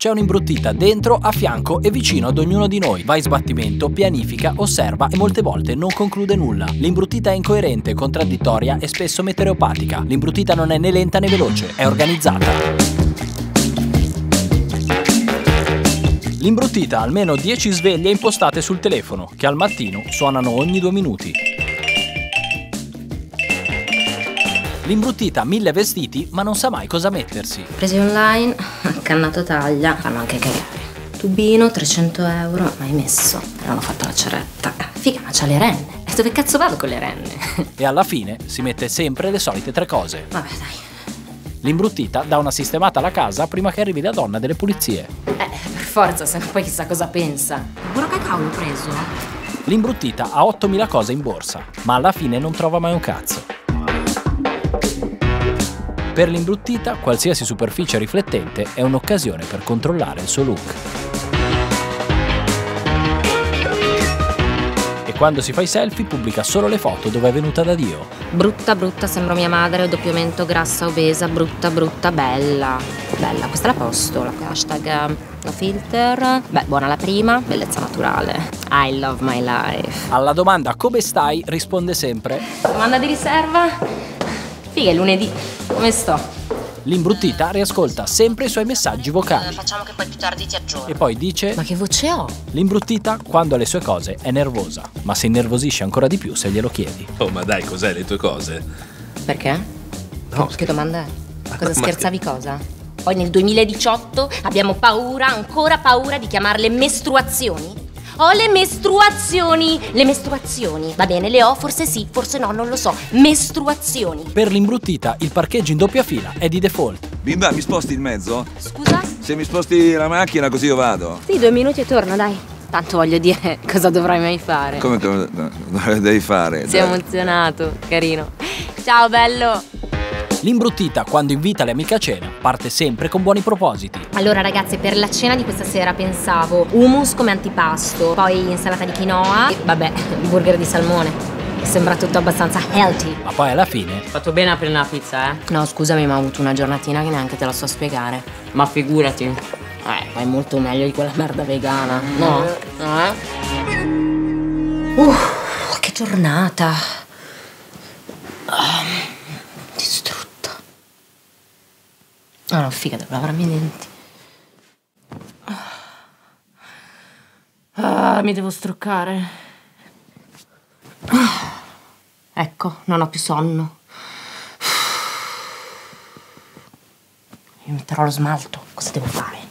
C'è un'imbruttita dentro, a fianco e vicino ad ognuno di noi. Va in sbattimento, pianifica, osserva e molte volte non conclude nulla. L'imbruttita è incoerente, contraddittoria e spesso meteoropatica. L'imbruttita non è né lenta né veloce, è organizzata. L'imbruttita ha almeno 10 sveglie impostate sul telefono, che al mattino suonano ogni 2 minuti. L'imbruttita ha 1000 vestiti, ma non sa mai cosa mettersi. Presi online, accannato taglia, fanno anche cagare. Tubino, 300 euro, mai messo. Non ho fatto la ceretta. Figa, ma c'ha le renne. E dove cazzo vado con le renne? E alla fine si mette sempre le solite 3 cose. Vabbè, dai. L'imbruttita dà una sistemata alla casa prima che arrivi la donna delle pulizie. Per forza, se no poi chissà cosa pensa. Puro cacao l'ho preso? L'imbruttita ha 8000 cose in borsa, ma alla fine non trova mai un cazzo. Per l'imbruttita, qualsiasi superficie riflettente è un'occasione per controllare il suo look. E quando si fa i selfie pubblica solo le foto dove è venuta da Dio. Brutta, brutta, sembro mia madre, doppiamento, grassa, obesa, brutta, brutta, bella. Bella, questa la posto, la hashtag no filter. Beh, buona la prima, bellezza naturale. I love my life. Alla domanda come stai risponde sempre: Domanda di riserva? Figa, è lunedì. Come sto? L'imbruttita riascolta sempre i suoi messaggi vocali. Facciamo che poi più tardi ti aggiorno. E poi dice: Ma che voce ho? L'imbruttita, quando ha le sue cose, è nervosa, ma si innervosisce ancora di più se glielo chiedi. Oh, ma dai, cos'è le tue cose? Perché? No. Che domanda è? Cosa scherzavi cosa? Poi nel 2018 abbiamo paura, ancora paura di chiamarle mestruazioni? Ho le mestruazioni! Le mestruazioni. Va bene, le ho, forse sì, forse no, non lo so. Mestruazioni. Per l'imbruttita il parcheggio in doppia fila è di default. Bimba, mi sposti il mezzo? Scusa? Se mi sposti la macchina così io vado. Sì, 2 minuti e torno, dai. Tanto voglio dire, cosa dovrai mai fare? Come devi fare? Sei Dai. emozionato, carino. Ciao, bello! L'imbruttita, quando invita le amiche a cena, parte sempre con buoni propositi. Allora ragazze, per la cena di questa sera pensavo hummus come antipasto, poi insalata di quinoa e vabbè, burger di salmone. Sembra tutto abbastanza healthy. Ma poi alla fine Fatto bene a prendere la pizza, eh? No, scusami, ma ho avuto una giornatina che neanche te la so spiegare. Ma figurati. Ma è molto meglio di quella merda vegana, no? Che giornata. Distrutta. No, figa, devo lavarmi i denti. Mi devo struccare. Ecco, non ho più sonno. Io metterò lo smalto. Cosa devo fare?